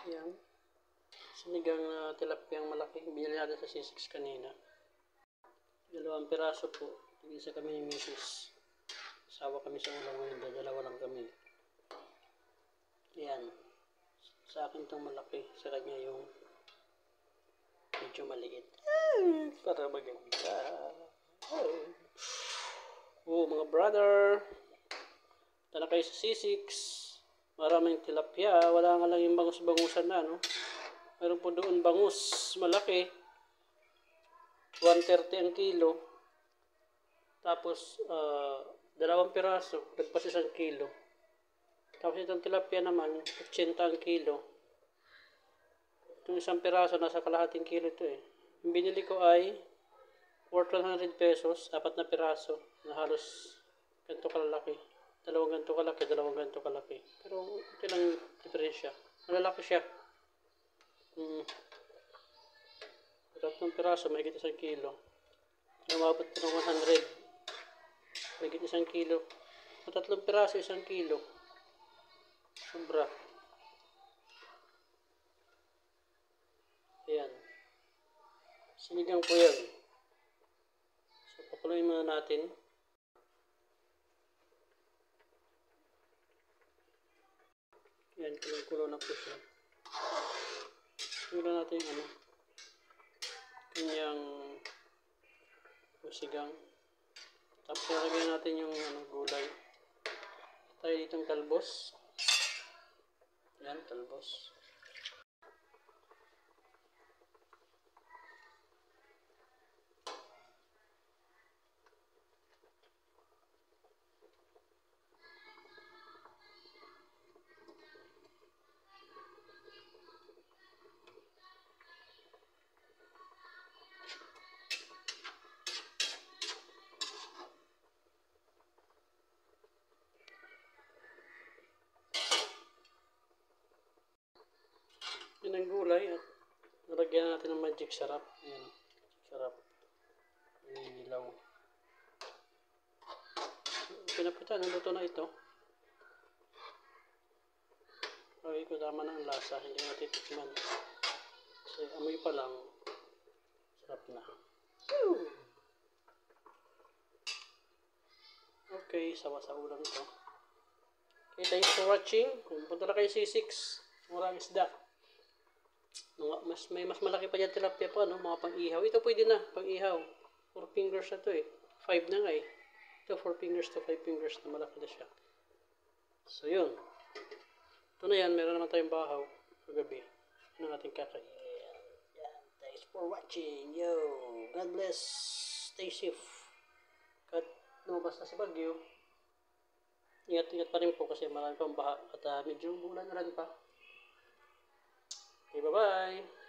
Yan. Sinigang na tilapiyang malaki. Binili natin sa C6 kanina. 2 piraso po. Isa kami ni Mrs. Sawa kami sa ulam ngayon. Dalawa lang kami. Yan. Sa akin itong malaki. Sa kanya yung medyo maliit. Para maganda. Oh, mga brother. Tala kayo sa C6. Maraming tilapia. Wala nga lang yung bangus-bangusan na, no? Meron po doon bangus. Malaki. 130 ang kilo. Tapos, 2 piraso. Nagpas 1 kilo. Tapos itong tilapia naman, 80 ang kilo. Itong 1 piraso, nasa kalahating kilo ito eh. Yung binili ko ay worth 100 pesos, 4 na piraso, na halos ganito kalalaki. 2 ganito kalaki, 2 ganito kalaki. Pero ito lang diferensya. Malalaki siya. 3 piraso, may 1 kilo. Lumabot ito ng 100. May 1 kilo. 3 piraso, 1 kilo. Sobra. Ayan. Sinigang po yan. So, pakuloyin muna natin. Ayan, kulong-kulo na po siya. Tingnan natin yung kanyang sigang. Tapos nalagyan natin yung gulay. Tayo ditong talbos. Ayan, talbos. Yan ang gulay at nalagyan natin ng magic sarap. Ayan, sarap. Ilaw. Pinapitan, naluto na ito. Okay, ko tama na ang lasa. Hindi natin tikman. Kasi amoy pa lang. Sarap na. Okay, sawa sa ulam ito. Okay, thanks for watching. Punta na kayo C6. Murang isda. May mas malaki pa dyan tilapia pa, no? Mga pang-ihaw. Ito pwede na, pang-ihaw. 4 fingers na to eh. 5 na nga eh. Ito 4 fingers to 5 fingers na malaki na siya. So yun. Ito na yan, meron naman tayong bahaw kagabi. Ano natin kakain. Yan. Thanks for watching. Yo. God bless. Stay safe. Kat lumabas na sa Baguio. Ingat-ingat pa rin po kasi marami pang baha at medyo bulan na rin pa. Okay, bye-bye!